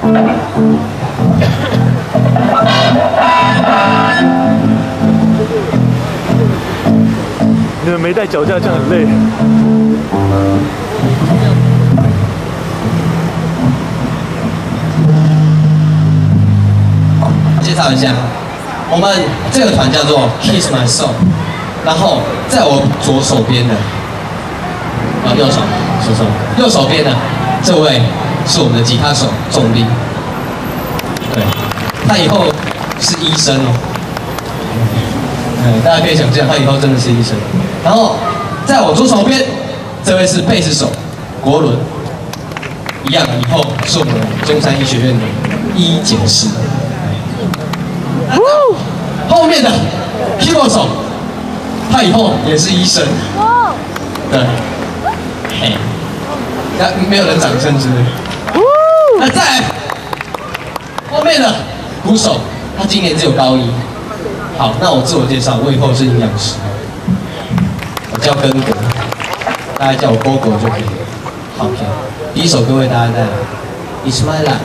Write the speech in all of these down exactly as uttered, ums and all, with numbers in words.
你们没带脚架，这样很累。 介绍一下，我们这个团叫做 Kiss My Soul， 然后在我左手边的，啊右手，手手，右手边的这位是我们的吉他手仲立，对，他以后是医生哦。 嗯，大家可以想象，他以后真的是医生。然后，在我左手边，这位是贝斯手国伦，一样，以后是我们中山医学院的医检师。后面的 keyboard 手，他以后也是医生。对，嘿，那没有人掌声是不是？那再来，后面的鼓手，他今年只有高一。 好，那我自我介绍，我以后是营养师，我叫根哥，大家叫我波哥就可以了。好 ，OK， 第一首歌为大家带来《It's My Life》。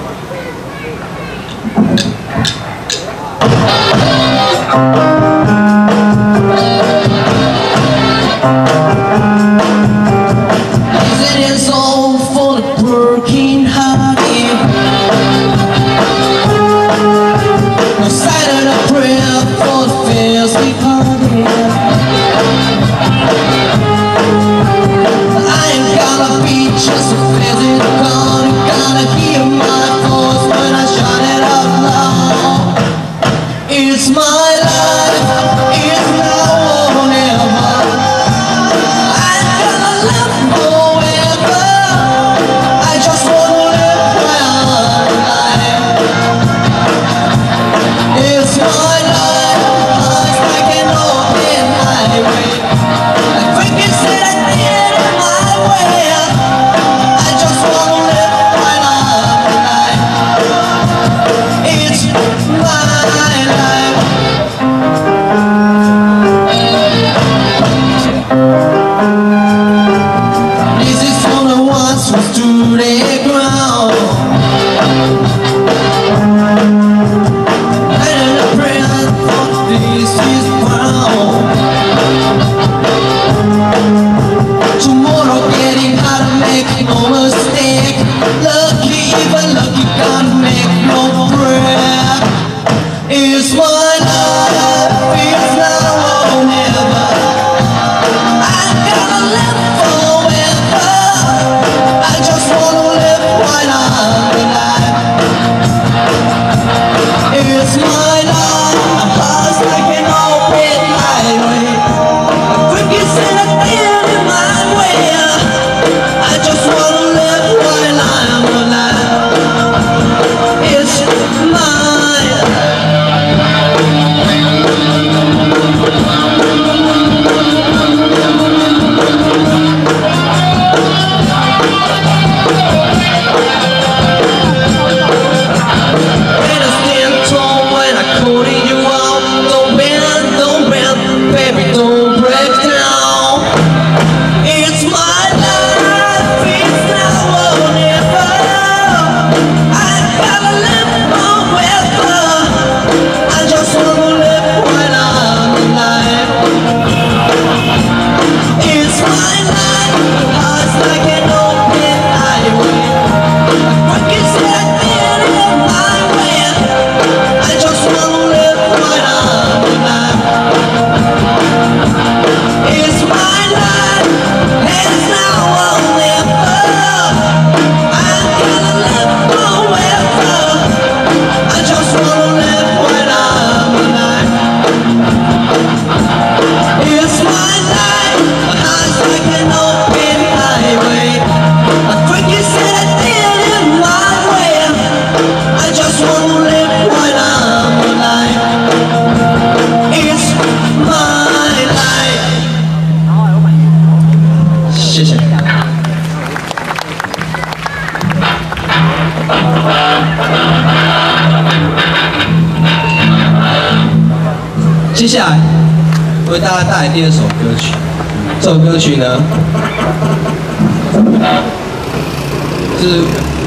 接下来为大家带来第二首歌曲，这首歌曲呢是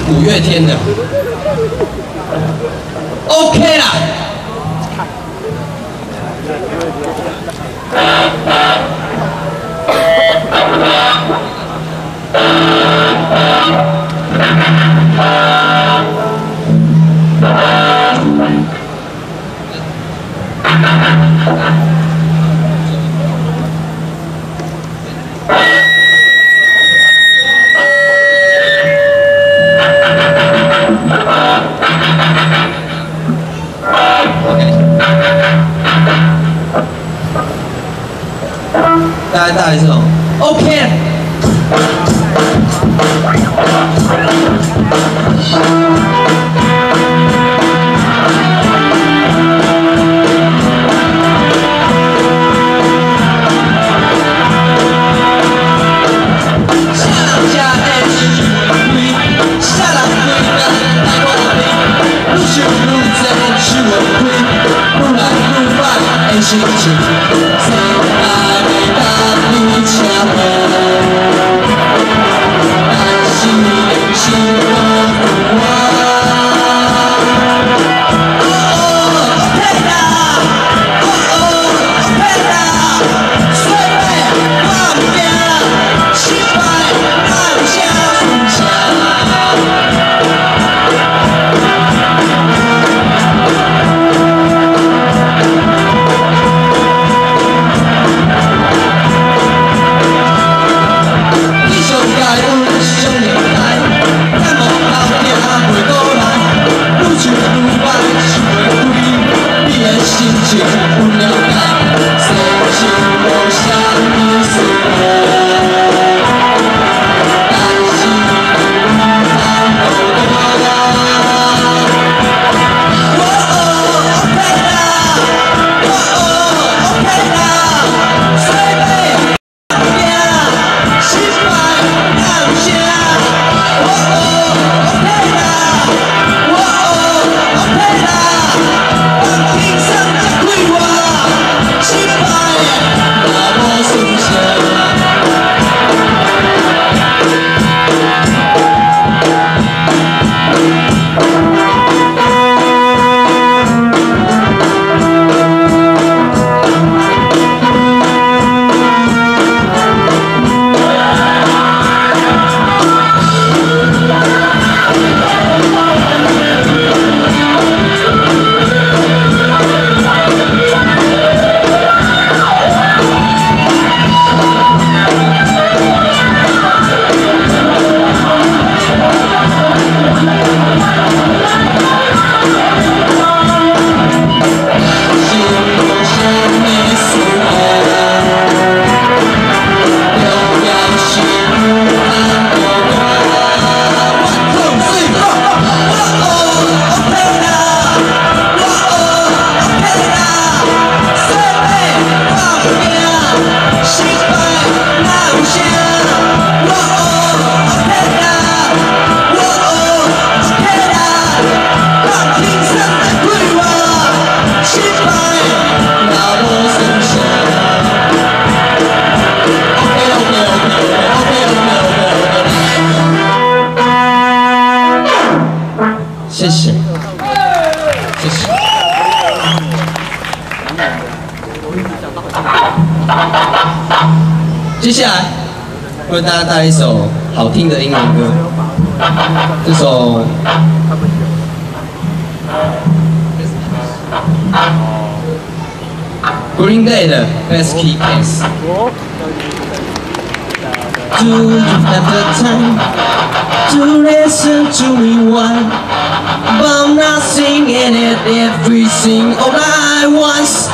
五月天的 ，OK 啦。大家大概这种 OK。心情，谁来为咱你车门？但是用心我我。谢谢，谢谢。接下来为大家带一首好听的英文歌，这首Green Day 的 Best Key Case。Do you have the time to listen to me one? But I'm not singing it everything all at once.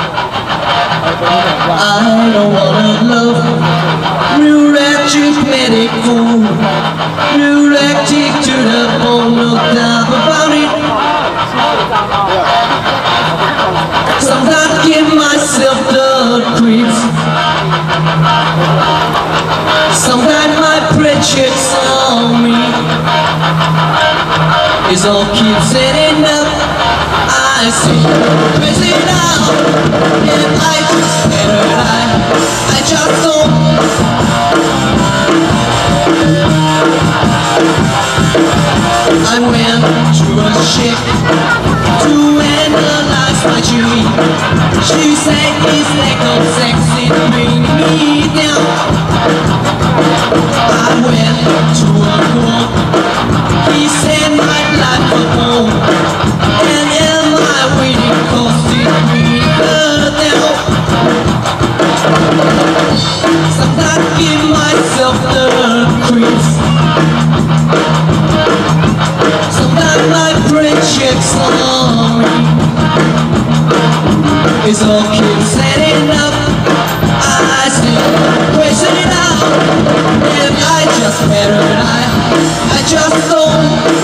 I don't wanna love new electric medical, new electric to the bone, no doubt about it. Sometimes I give myself the creeps. Sometimes my precious on me. It all keeps ending up. I see crazy now. If I just better die, I just don't. I went to a ship to analyze my dream. She said this lack of sex is bringing me down. I went to a court. He said my life was home. And am I waiting cause it bring her down? Sometimes give myself the creeps. Sometimes my friendships on me. It's all keeps setting up. I still pressing it out. And I just better than I I just don't.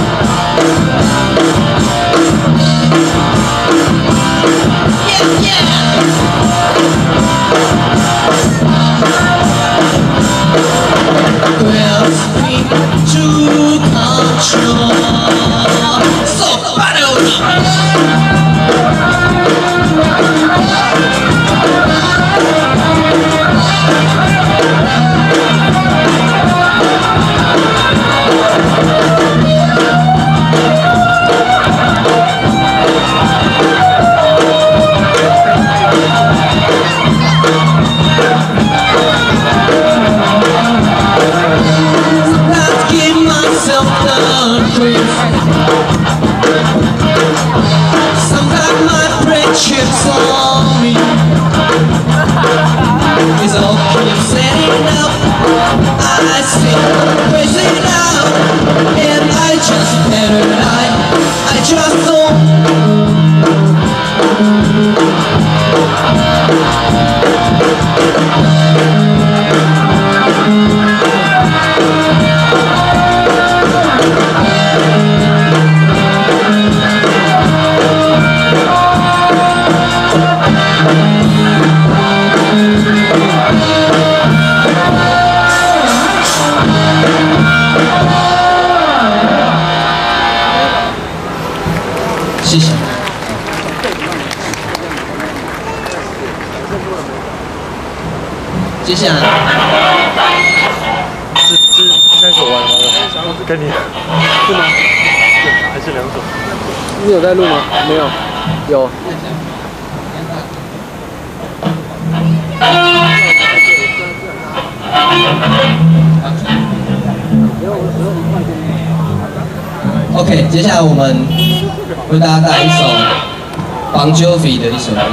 Yeah, yeah. Well, speak to control. So battle. Sometimes my friendships on me is all keep setting up. I see crazy now, and I just better I I just don't.谢谢。接下来， 这这这三首完了吗？跟你是吗？还是两首？ 你有在录吗？没有，有。 OK， 接下来我们为大家带来一首 Bon Jovi 的一首歌，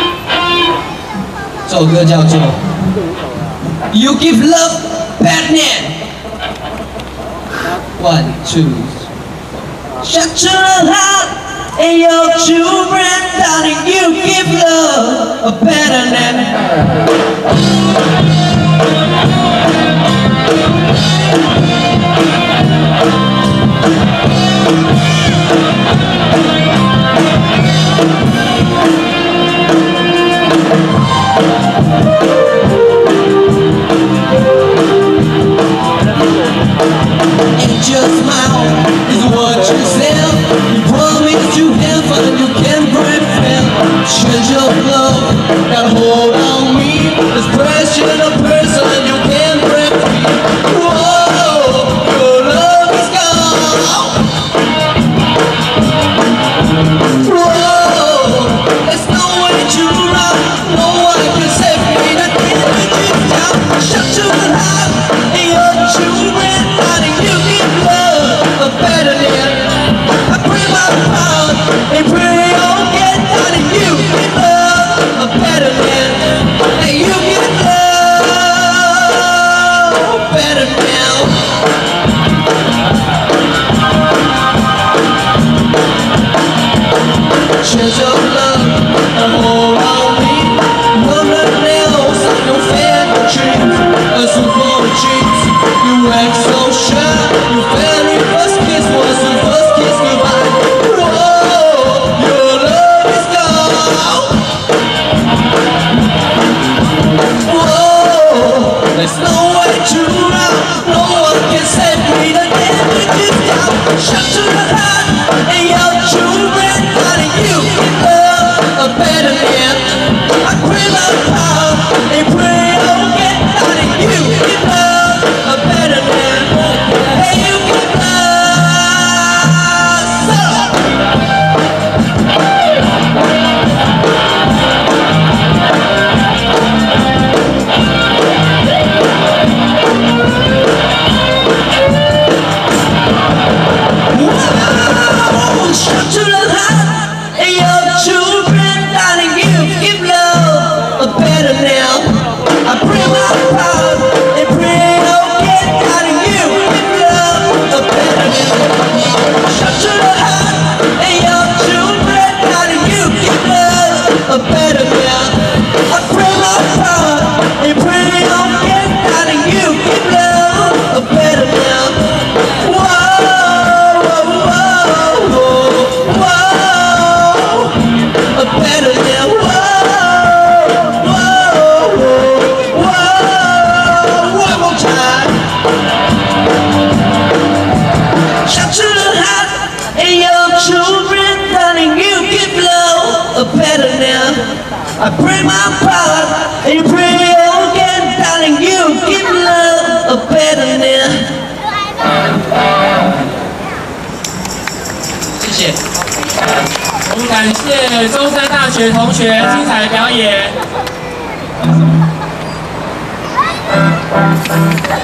这首歌叫做 You Give Love Bad Name。One two， Shut your heart and your children, darling, you give love a better name。Angel smile is what you sell. You promise to heaven you can prevail. Change of love got hold on me. This pressure of person you can break me. Whoa, your love is gone. Whoa, there's no way to run. No one can save me. That can't let you down. Shut your heart and your children. You give love a better name. I pray my heart and pray you'll get out of you. Give love a better name. And you give love a better name. Chance of love, a hold on me. Nothing else, no fair dreams. A super dreams. You act so shy. Your very first kiss was your first kiss goodbye. Whoa, better now. I pray my power and you pray again, darling. You give love a better now. 谢谢。 我们感谢中山大学同学精彩的表演。